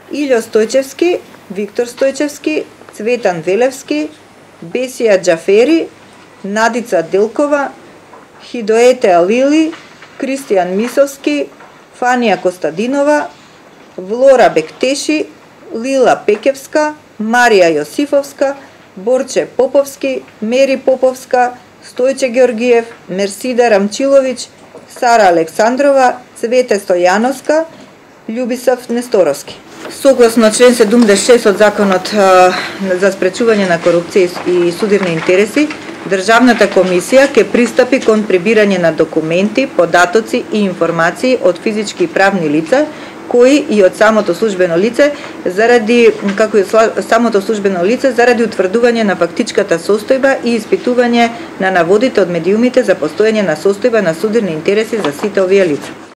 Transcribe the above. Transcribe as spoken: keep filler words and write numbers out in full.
Илјо Стојчевски, Виктор Стојчевски, Цветан Велевски, Бесија Џафери, Надица Делкова, Хидоете Алили, Кристијан Мисовски, Фанија Костадинова, Влора Бектеши, Лила Пекевска, Марија Јосифовска, Борче Поповски, Мери Поповска, Стојче Георгиев, Мерсида Рамчиловиќ, Сара Александрова, Цвете Стојановска, Љубисав Несторовски. Согласно член седумдесет и шест од Законот за спречување на корупција и судирни интереси, Државната комисија ќе пристапи кон прибирање на документи, податоци и информации од физички и правни лица, кои и од самото службено лице заради како и самото службено лице заради утврдување на фактичката состојба и испитување на наводите од медиумите за постоење на состојба на судирни интереси за сите овие лица.